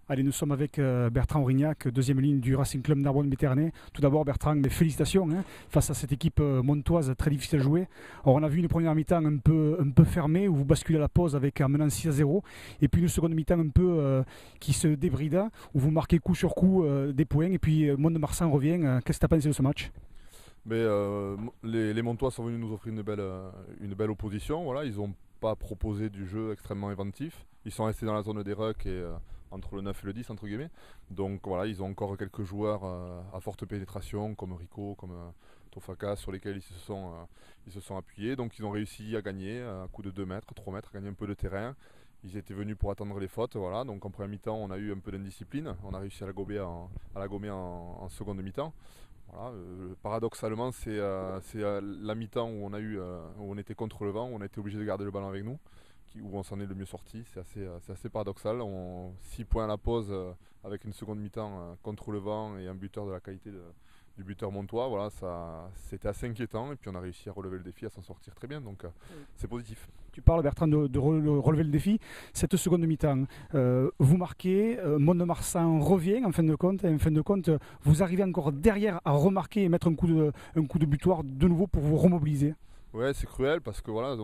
Allez, nous sommes avec Bertrand Aurignac, deuxième ligne du Racing Club Narbonne-Méternay. Tout d'abord, Bertrand, mes félicitations face à cette équipe montoise très difficile à jouer. Alors, on a vu une première mi-temps un peu fermée où vous basculez à la pause avec en menant 6-0. Et puis une seconde mi-temps un peu qui se débrida où vous marquez coup sur coup des points. Et puis Mont-de-Marsan revient. Qu'est-ce que tu as pensé de ce match? Mais, les Montois sont venus nous offrir une belle opposition. Voilà, ils n'ont pas proposé du jeu extrêmement inventif. Ils sont restés dans la zone des rucks et entre le 9 et le 10 entre guillemets. Donc voilà, ils ont encore quelques joueurs à forte pénétration comme Rico, comme Tofaka sur lesquels ils se sont appuyés. Donc ils ont réussi à gagner à coup de 2 mètres, 3 mètres, à gagner un peu de terrain. Ils étaient venus pour attendre les fautes. Voilà. Donc en première mi-temps, on a eu un peu d'indiscipline. On a réussi à la gommer en seconde mi-temps. Voilà, paradoxalement, c'est la mi-temps où où on était contre le vent, où on a été obligé de garder le ballon avec nous, où on s'en est le mieux sorti. C'est assez paradoxal. 6 points à la pause avec une seconde mi-temps contre le vent et un buteur de la qualité du buteur montois. Voilà, c'était assez inquiétant et puis on a réussi à relever le défi, à s'en sortir très bien. Donc c'est positif. Tu parles, Bertrand, de relever le défi. Cette seconde mi-temps, vous marquez, Mont-de-Marsan revient en fin de compte. Et en fin de compte, vous arrivez encore derrière à remarquer et mettre un coup de butoir de nouveau pour vous remobiliser. Ouais, c'est cruel parce que voilà,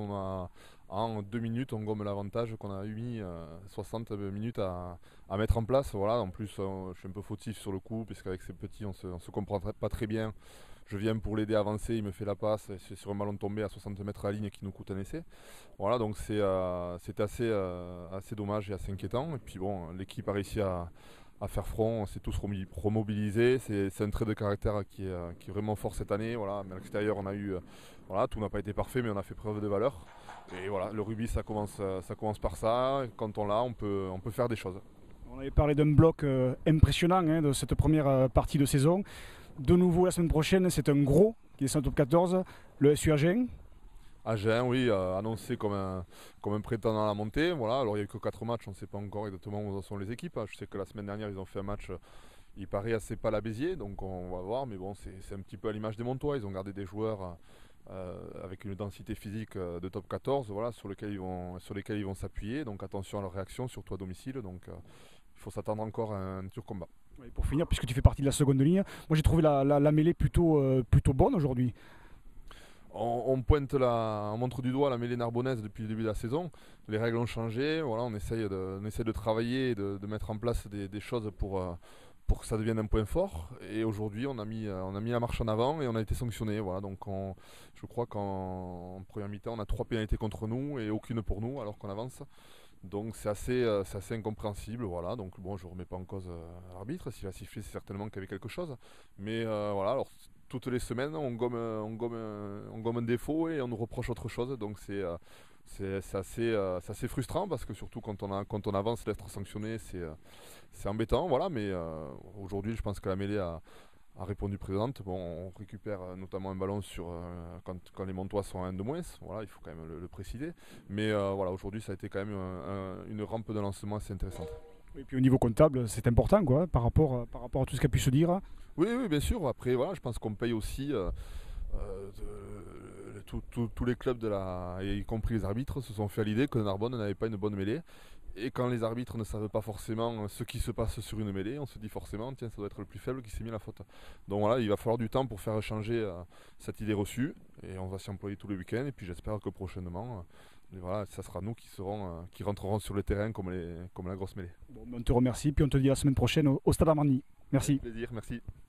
en 2 minutes, on gomme l'avantage qu'on a eu mis 60 minutes à mettre en place. Voilà, en plus, je suis un peu fautif sur le coup, puisqu'avec ces petits, on se comprend pas très bien. Je viens pour l'aider à avancer, il me fait la passe, c'est sur un ballon tombé à 60 mètres à la ligne qui nous coûte un essai. Voilà, donc c'était assez dommage et assez inquiétant. Et puis bon, l'équipe a réussi à faire front, on s'est tous remobilisés. C'est un trait de caractère qui est vraiment fort cette année. Voilà, mais à l'extérieur, voilà, tout n'a pas été parfait, mais on a fait preuve de valeur. Et voilà, le rugby, ça commence par ça. Quand on l'a, on peut faire des choses. On avait parlé d'un bloc impressionnant de cette première partie de saison. De nouveau, la semaine prochaine, c'est un gros qui descend au top 14, le SU Agen. Agen, oui, annoncé comme un prétendant à la montée. Voilà, alors il n'y a eu que 4 matchs, on ne sait pas encore exactement où sont les équipes. Je sais que la semaine dernière, ils ont fait un match, il paraît assez pas la Béziers, donc on va voir. Mais bon, c'est un petit peu à l'image des Montois. Ils ont gardé des joueurs avec une densité physique de top 14, voilà, sur lesquels ils vont s'appuyer. Donc attention à leur réaction, surtout à domicile. Donc il faut s'attendre encore à un dur combat. Et pour finir, puisque tu fais partie de la seconde ligne, moi j'ai trouvé la mêlée plutôt bonne aujourd'hui. On montre du doigt la mêlée narbonnaise depuis le début de la saison. Les règles ont changé. Voilà, on essaye de travailler et de mettre en place des choses pour que ça devienne un point fort. Et aujourd'hui, on a mis la marche en avant et on a été sanctionné. Voilà, donc je crois qu'en première mi-temps, on a 3 pénalités contre nous et aucune pour nous alors qu'on avance. Donc c'est assez incompréhensible. Voilà, donc bon, je ne remets pas en cause l'arbitre. S'il a sifflé, c'est certainement qu'il y avait quelque chose. Mais voilà, alors toutes les semaines, on gomme un défaut et on nous reproche autre chose. Donc c'est assez frustrant parce que surtout quand on avance, d'être sanctionné, c'est embêtant. Voilà, mais aujourd'hui, je pense que la mêlée a répondu présente. Bon, on récupère notamment un ballon quand les Montois sont à 1 de moins. Voilà, il faut quand même le préciser. Mais voilà, aujourd'hui, ça a été quand même une rampe de lancement assez intéressante. Et puis au niveau comptable, c'est important quoi, par rapport à tout ce qui a pu se dire. Oui, oui, bien sûr. Après, voilà, je pense qu'on paye aussi. Tous les clubs y compris les arbitres, se sont fait à l'idée que Narbonne n'avait pas une bonne mêlée. Et quand les arbitres ne savent pas forcément ce qui se passe sur une mêlée, on se dit forcément, tiens, ça doit être le plus faible qui s'est mis la faute. Donc voilà, il va falloir du temps pour faire changer cette idée reçue. Et on va s'y employer tous les week-ends. Et puis j'espère que prochainement, voilà, ça sera nous qui rentrerons sur le terrain comme la grosse mêlée. Bon, on te remercie, puis on te dit à la semaine prochaine au Stade Armani. Merci. Avec plaisir, merci.